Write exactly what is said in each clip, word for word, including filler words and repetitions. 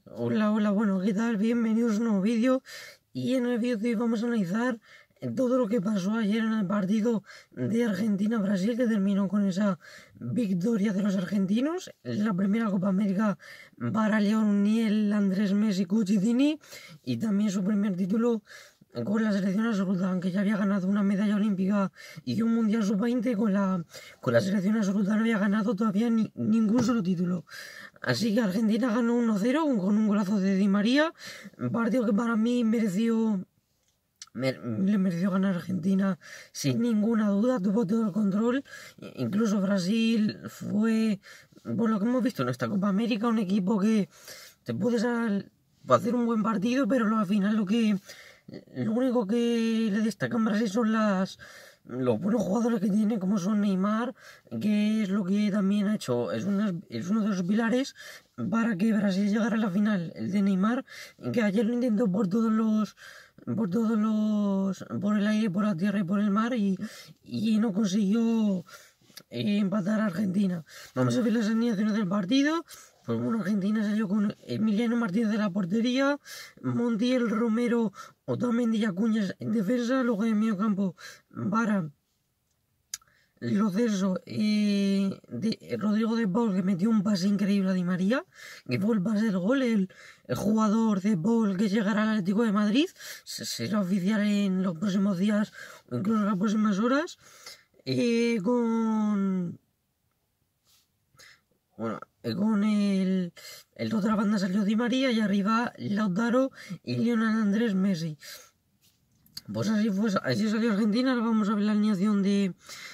Hola, hola, bueno, ¿qué tal? Bienvenidos a un nuevo vídeo. Y en el vídeo de hoy vamos a analizar todo lo que pasó ayer en el partido de Argentina-Brasil, que terminó con esa victoria de los argentinos. La primera Copa América para Lionel Andrés Messi Cucitini, y también su primer título con la selección absoluta, aunque ya había ganado una medalla olímpica y un mundial sub veinte, con la, con la selección absoluta no había ganado todavía ni, ningún solo título. Así que Argentina ganó uno cero con un golazo de Di María, un partido que para mí mereció, me, le mereció ganar Argentina sin ninguna duda, tuvo todo el control. Incluso Brasil fue, por lo que hemos visto en esta Copa América, un equipo que te puedes hacer un buen partido, pero al final lo que lo único que le destaca en Brasil son las los buenos jugadores que tiene, como son Neymar, que es lo que también ha hecho, es, una, es uno de los pilares para que Brasil llegara a la final, el de Neymar, que ayer lo intentó por todos los por todos los por el aire, por la tierra y por el mar, y, y no consiguió eh, empatar a Argentina. Vamos a ver las alineaciones del partido. Pues bueno, Argentina salió con Emiliano Martínez de la portería, Montiel, Romero, Otamendi y Acuña en defensa. Luego en el medio campo, Vara, Lo Celso, eh, de, Rodrigo de Paul, que metió un pase increíble a Di María, que fue el pase del gol. El, el jugador de Paul que llegará al Atlético de Madrid será oficial en los próximos días o incluso en las próximas horas. Eh, con Bueno, con el, el otra banda salió Di María y arriba Lautaro y Lionel Andrés Messi. Pues así fue, así salió Argentina. Ahora vamos a ver la alineación de,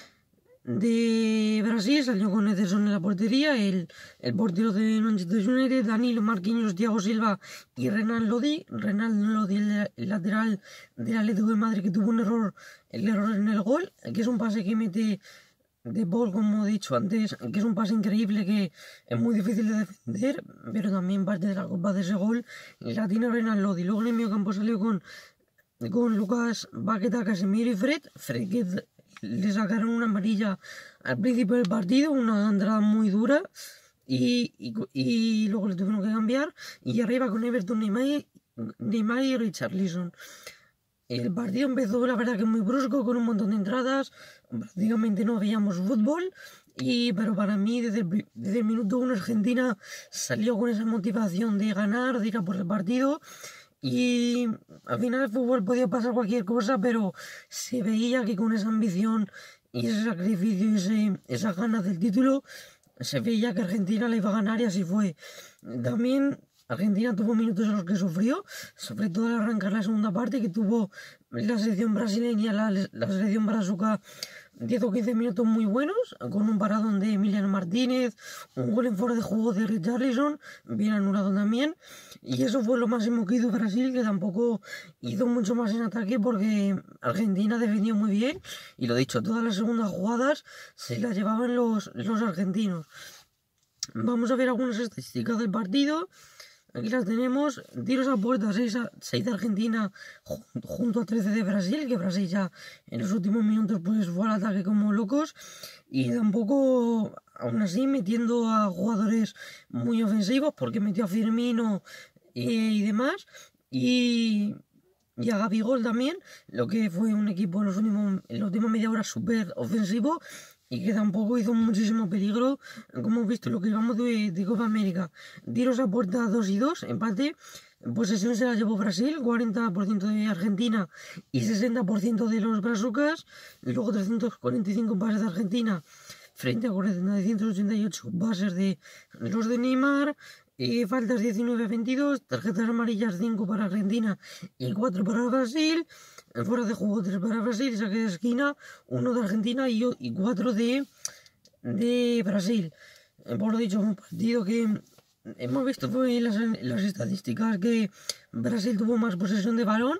de Brasil. Salió con Ederson en la portería, el, el portero de Manchester United, Danilo, Marquinhos, Thiago Silva y Renan Lodi. Renan Lodi, el, el lateral del Atlético de Madrid, que tuvo un error, el error en el gol, que es un pase que mete de Paul, como he dicho antes, que es un pase increíble, que es muy difícil de defender, pero también parte de la culpa de ese gol la tiene Renan Lodi. Luego en el medio campo salió con, con Lucas Paqueta, Casemiro y Fred. Fred, que le sacaron una amarilla al principio del partido, una entrada muy dura, y, y, y luego le tuvieron que cambiar. Y arriba con Everton, Neymar, Neymar y Richarlison. El partido empezó, la verdad, que muy brusco, con un montón de entradas. Prácticamente no veíamos fútbol, y, pero para mí desde el, desde el minuto uno Argentina salió con esa motivación de ganar, de ir a por el partido, y al final el fútbol podía pasar cualquier cosa, pero se veía que con esa ambición y ese sacrificio y ese, esas ganas del título, se veía que Argentina la iba a ganar, y así fue. También Argentina tuvo minutos en los que sufrió, sobre todo al arrancar la segunda parte, que tuvo la selección brasileña, la, la selección brazuca, diez o quince minutos muy buenos, con un paradón de Emiliano Martínez, un gol en fuera de juego de Richarlison, bien anulado también, y eso fue lo máximo que hizo Brasil, que tampoco hizo mucho más en ataque, porque Argentina defendió muy bien, y lo dicho, todas las segundas jugadas se las llevaban los, los argentinos. Vamos a ver algunas estadísticas del partido. Aquí las tenemos: tiros a puerta, seis de Argentina junto a trece de Brasil, que Brasil ya en los últimos minutos pues fue al ataque como locos, y tampoco, aún así, metiendo a jugadores muy ofensivos, porque metió a Firmino y, y demás, y, y a Gabigol también, lo que fue un equipo en los últimos, en la última media hora súper ofensivo, y que tampoco hizo muchísimo peligro, como hemos visto lo que llevamos de, de Copa América. Tiros a puerta dos y dos, empate. Posesión se la llevó Brasil, cuarenta por ciento de Argentina y sesenta por ciento de los brazucas. Y luego trescientos cuarenta y cinco pases de Argentina frente a cuatrocientos ochenta y ocho pases de los de Neymar. Eh, faltas diecinueve a veintidós, tarjetas amarillas cinco para Argentina y cuatro para Brasil. Fuera de juego tres para Brasil, saque de esquina uno de Argentina y, y cuatro de, de Brasil. Eh, por lo dicho, un partido que hemos visto fue en las, en las estadísticas que Brasil tuvo más posesión de balón,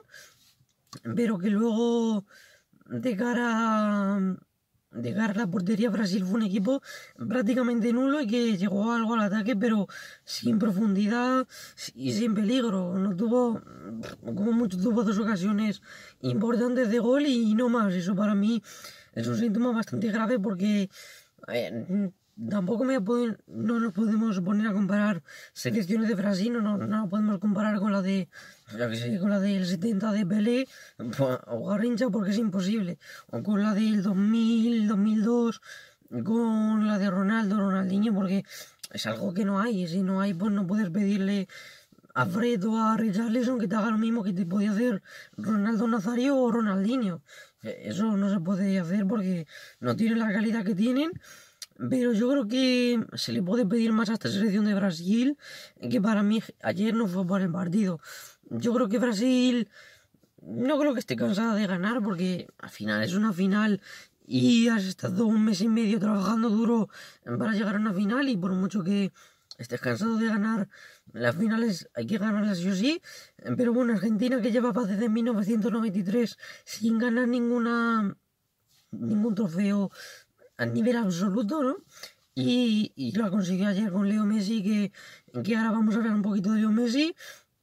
pero que luego de cara a de cara a la portería, Brasil fue un equipo prácticamente nulo, y que llegó algo al ataque, pero sin profundidad y sin peligro. No tuvo, como mucho, tuvo dos ocasiones importantes de gol y no más. Eso para mí es un síntoma bastante grave, porque eh, tampoco me pueden, no nos podemos poner a comparar selecciones de Brasil, no, no, no podemos comparar con la de, ya que sé, con la del setenta de Pelé o Garrincha, porque es imposible, o con la del dos mil, dos mil dos, con la de Ronaldo, Ronaldinho, porque es algo que no hay, y si no hay, pues no puedes pedirle a Fred o a Richarlison que te haga lo mismo que te podía hacer Ronaldo Nazario o Ronaldinho. Eso no se puede hacer porque no tienen la calidad que tienen, pero yo creo que se le puede pedir más a esta selección de Brasil, que para mí ayer no fue por el partido. Yo creo que Brasil no creo que esté cansada de ganar, porque al final es una final y has estado un mes y medio trabajando duro para llegar a una final, y por mucho que estés cansado de ganar las finales, hay que ganarlas sí o sí. Pero bueno, Argentina, que llevaba desde mil novecientos noventa y tres sin ganar ninguna ningún trofeo a nivel absoluto, ¿no? Y, y lo consiguió ayer con Leo Messi, que, que ahora vamos a hablar un poquito de Leo Messi.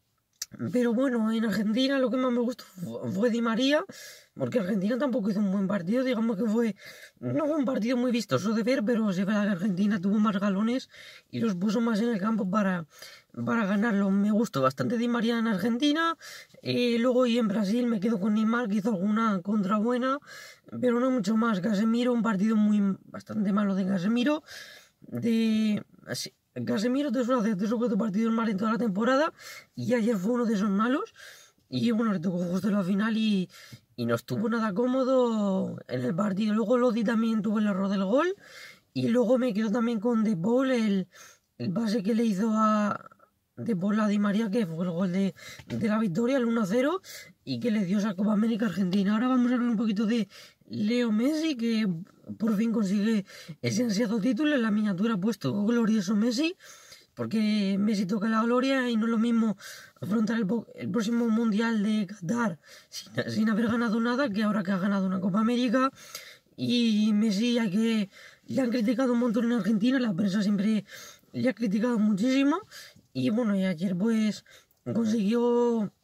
Pero bueno, en Argentina lo que más me gustó fue Di María, porque Argentina tampoco hizo un buen partido, digamos que fue, no fue un partido muy vistoso de ver, pero sí verdad que Argentina tuvo más galones y los puso más en el campo para, para ganarlo. Me gustó bastante Di María en Argentina, eh, luego y en Brasil me quedo con Neymar, que hizo alguna contra buena, pero no mucho más. Casemiro, un partido muy bastante malo de Casemiro, de... Así, Casemiro te suele hacer tres o cuatro partidos mal en toda la temporada, y ayer fue uno de esos malos, y bueno, le tocó justo en la final y, y no estuvo nada cómodo en el partido. Luego Lodi también tuvo el error del gol, y luego me quedo también con De Paul, el, el pase que le hizo a De Paul a Di María, que fue el gol de, de la victoria, el uno a cero, y que le dio esa Copa América Argentina. Ahora vamos a hablar un poquito de Leo Messi, que por fin consigue ese ansiado título. En la miniatura ha puesto glorioso Messi, porque Messi toca la gloria, y no es lo mismo afrontar el, el próximo Mundial de Qatar sin, sin haber ganado nada, que ahora que ha ganado una Copa América. Y Messi, ya que le han criticado un montón en Argentina, la prensa siempre le ha criticado muchísimo, y bueno, y ayer pues consiguió,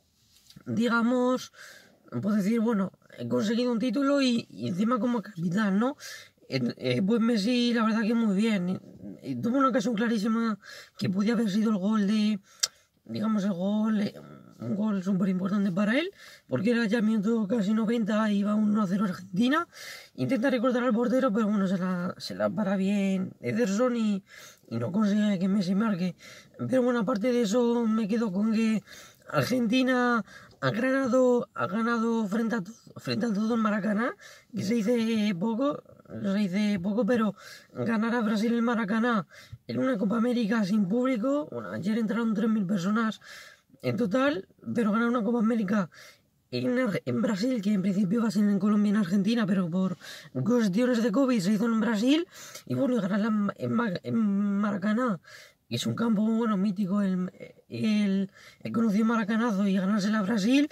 digamos, puedo decir, bueno, he conseguido un título y, y encima como capitán, ¿no? Eh, eh, pues Messi, la verdad que muy bien. Y tuvo una ocasión clarísima que podía haber sido el gol de, digamos, el gol, eh, un gol súper importante para él, porque era ya minuto casi noventa, iba uno a cero Argentina. Intenta recordar al portero, pero bueno, se la, se la para bien Ederson y, y no consigue que Messi marque. Pero bueno, aparte de eso, me quedo con que Argentina ha ganado, ha ganado frente a, frente a todo el Maracaná, que se dice poco, se dice poco, pero ganar a Brasil el Maracaná en una Copa América sin público, bueno, ayer entraron tres mil personas en total, pero ganar una Copa América en, en Brasil, que en principio va a ser en Colombia y en Argentina, pero por cuestiones de COVID se hizo en Brasil, y bueno, y ganar en, en Maracaná, y es un campo, bueno, mítico, el, el, el conocido Maracanazo, y ganársela a Brasil,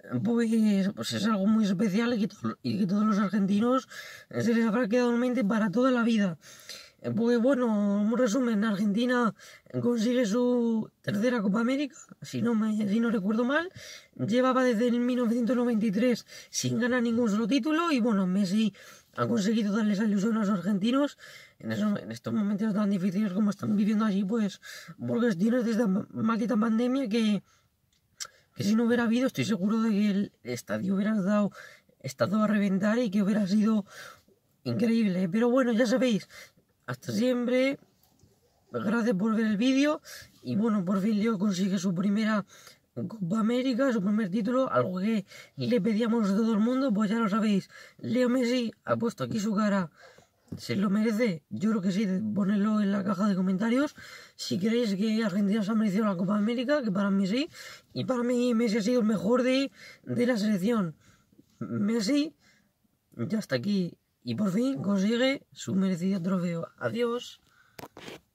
pues, pues es algo muy especial, y que, to y que todos los argentinos se les habrá quedado en mente para toda la vida. Pues bueno, un resumen, Argentina consigue su tercera Copa América, si no, me, si no recuerdo mal, llevaba desde el mil novecientos noventa y tres sin ganar ningún solo título, y bueno, Messi ha conseguido darles la ilusión a los argentinos en, eso, en estos momentos tan difíciles como están viviendo allí, pues por cuestiones de esta maldita pandemia que, que si no hubiera habido, estoy seguro de que el estadio hubiera dado, estado a reventar y que hubiera sido increíble. Pero bueno, ya sabéis, hasta siempre, gracias por ver el vídeo, y bueno, por fin Leo consigue su primera Copa América, su primer título, algo que le pedíamos a todo el mundo. Pues ya lo sabéis, Leo Messi ha puesto aquí su cara, ¿se lo merece? Yo creo que sí, ponedlo en la caja de comentarios si queréis que Argentina se ha merecido la Copa América, que para mí sí, y para mí Messi ha sido el mejor de, de la selección. Messi ya está aquí y por fin consigue su merecido trofeo. Adiós.